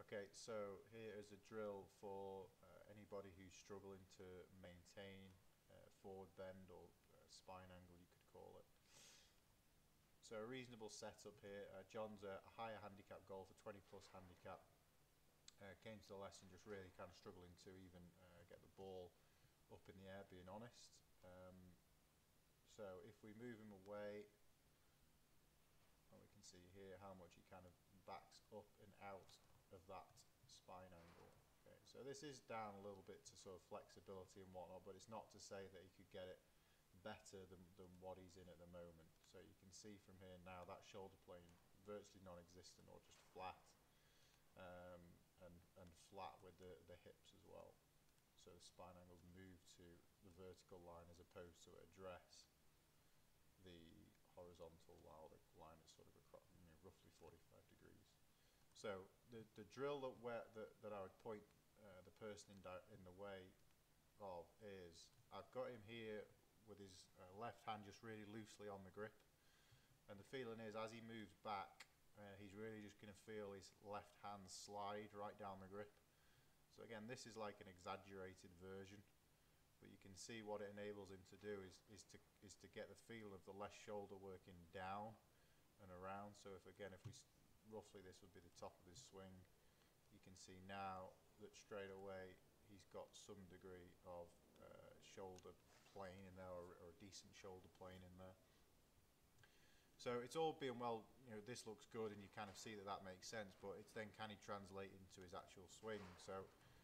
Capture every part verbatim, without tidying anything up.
Okay, so here is a drill for uh, anybody who's struggling to maintain uh, forward bend or uh, spine angle, you could call it. So a reasonable setup here. Uh, John's a, a higher handicap golfer, twenty plus handicap. Uh, came to the lesson just really kind of struggling to even uh, get the ball up in the air, being honest. Um, so if we move him away, and we can see here how much he kind of backs up and out of that spine angle. Okay, so this is down a little bit to sort of flexibility and whatnot, but it's not to say that he could get it better than, than what he's in at the moment. So you can see from here now that shoulder plane virtually non-existent or just flat, um, and, and flat with the, the hips as well. So the spine angles move to the vertical line as opposed to address the horizontal line is sort of across, you know, roughly forty-five degrees. So the the drill that where that, that I would point uh, the person in di in the way of is I've got him here with his uh, left hand just really loosely on the grip, and the feeling is as he moves back, uh, he's really just going to feel his left hand slide right down the grip. So again, this is like an exaggerated version, but you can see what it enables him to do is, is to is to get the feel of the left shoulder working down and around. So if again, if we roughly this would be the top of his swing, you can see now that straight away he's got some degree of uh, shoulder plane in there, or, or a decent shoulder plane in there. So it's all being well, you know, this looks good and you kind of see that that makes sense, but it's then can he translate into his actual swing? So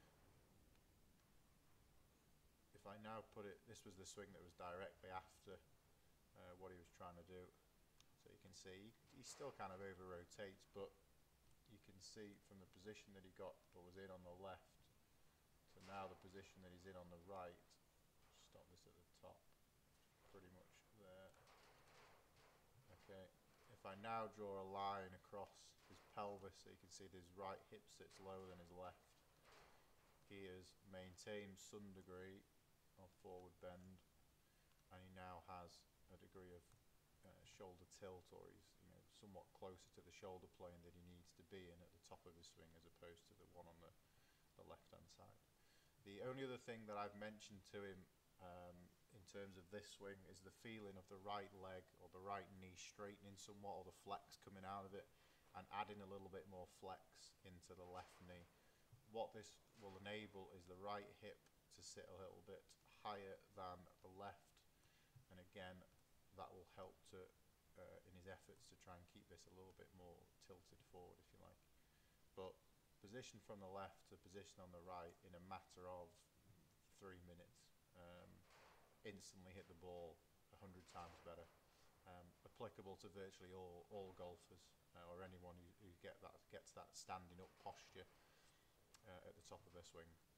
if I now put it, this was the swing that was directly after uh, what he was trying to do. So you can see he, he still kind of over rotates, but you can see from the position that he got or was in on the left to now the position that he's in on the right. Stop this at the top, pretty much there. Okay, if I now draw a line across his pelvis, so you can see that his right hip sits lower than his left. He has maintained some degree of forward bend, and he now has a degree of uh, shoulder tilt, or he's, you know, somewhat closer to the shoulder plane that he needs to be in at the top of his swing as opposed to the one on the, the left hand side. The only other thing that I've mentioned to him um, in terms of this swing is the feeling of the right leg or the right knee straightening somewhat, or the flex coming out of it, and adding a little bit more flex into the left knee. What this will enable is the right hip to sit a little bit higher than the left, and again that will help to uh, in his efforts to try and keep this a little bit more tilted forward, if you like. But position from the left to position on the right in a matter of three minutes, um, instantly hit the ball a hundred times better. Um, applicable to virtually all all golfers uh, or anyone who, who get that gets that standing up posture uh, at the top of their swing.